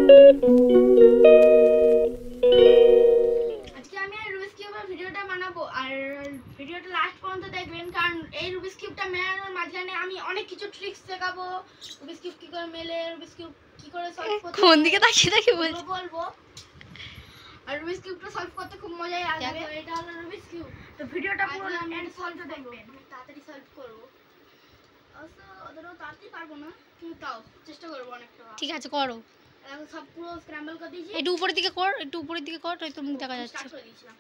আজকে আমি রুবিক্স কিউবের ভিডিওটা বানাবো আর ভিডিওটা লাস্ট পর্যন্ত দেখবেন, কারণ এই রুবিক্স কিউবটা মেলানোর মাঝখানে আমি অনেক কিছু ট্রিক্স শেখাবো। রুবিক্স কিউব কি করে মেলে, রুবিক্স কিউব কি করে সলভ করতে, কোন দিকে তাকিয়ে বলবো। আর রুবিক্স কিউবটা সলভ করতে খুব মজাই আসবে। এটা হলো রুবিক্স কিউব, তো ভিডিওটা পুরো এন্ড সলভ দেখবেন। তাড়াতাড়ি সলভ করব, অবশ্য অতটাও তাড়াতাড়ি পারবো না, কিন্তু তাও চেষ্টা করবো অনেকটা। ঠিক আছে করো। এখন সব পুরো স্ক্র্যাম্বল করে দিয়েছি। একটু উপরের দিকে কর, একটু উপরের দিকে কর, তোর মুখ দেখা যাচ্ছে। স্টার্ট করে দিয়েছিলাম।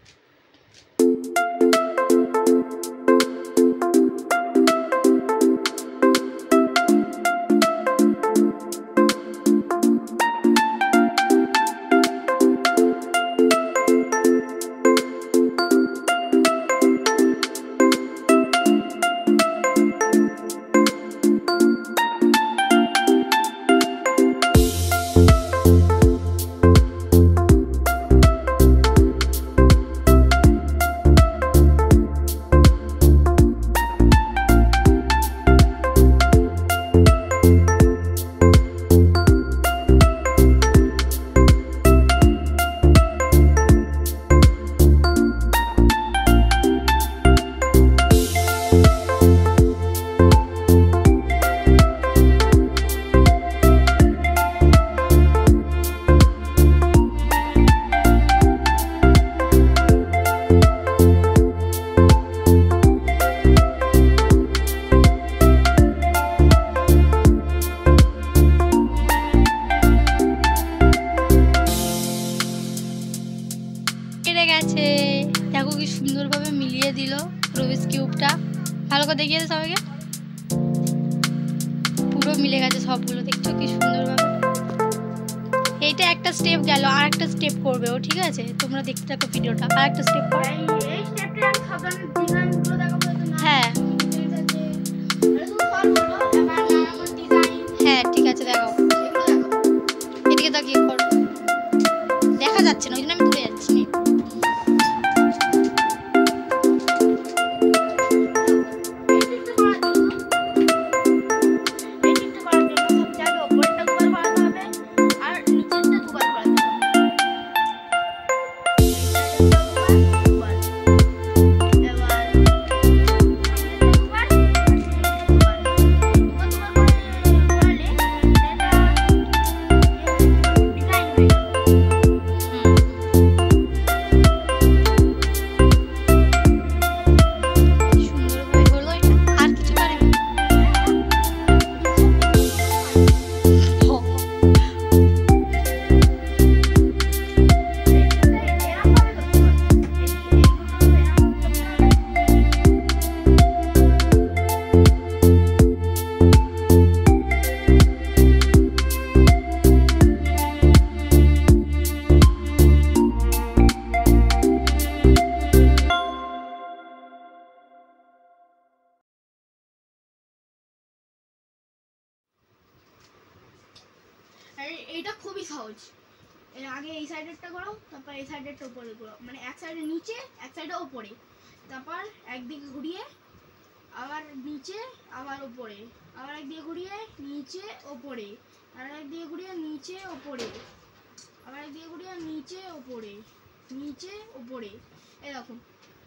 গেছে, দেখো কি সুন্দরভাবে মিলিয়ে দিল রুবিক্স কিউবটা। ভালো করে দেখিয়ে দে সবাইকে, পুরো মিলে গেছে সবগুলো, দেখছো কি সুন্দরভাবে। এইটা একটা স্টেপ গেল, আর একটা স্টেপ করবে ও, ঠিক আছে? তোমরা দেখতে থাকো ভিডিওটা। আর একটা স্টেপ করো। এই স্টেপটা আমি সাবধানে ডিজাইনগুলো দেখাবো না। হ্যাঁ হ্যাঁ ঠিক আছে, দেখো এদিকে তাকিয়ে করো, দেখা যাচ্ছে না ওই জন্য আমি দূরে যাচ্ছি। এইটা খুবই সহজ। আগে এই সাইডেরটা করো, তারপর এই সাইডেরটা উপরে করো, মানে এক সাইডে নিচে এক সাইডে উপরে, তারপর একদিকে ঘুরিয়ে আবার নিচে আবার উপরে, আবার একদিকে ঘুরিয়ে নিচে উপরে, আর একদিকে ঘুরিয়ে নিচে উপরে, আবার একদিকে ঘুরিয়ে নিচে উপরে, নিচে উপরে, এরকম।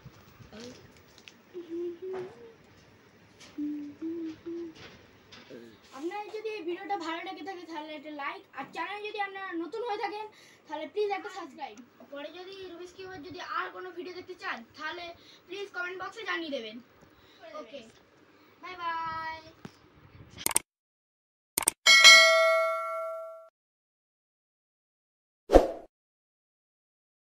আপনার যদি এই ভিডিওটা ভালো লেগে থাকে তাহলে একটা লাইক, আর চ্যানেল যদি আপনারা নতুন হয়ে থাকেন তাহলে প্লিজ একটা সাবস্ক্রাইব। পরে যদি রুবিক্স কিউবের যদি আর কোনো ভিডিও দেখতে চান তাহলে প্লিজ কমেন্ট বক্সে জানিয়ে দেবেন।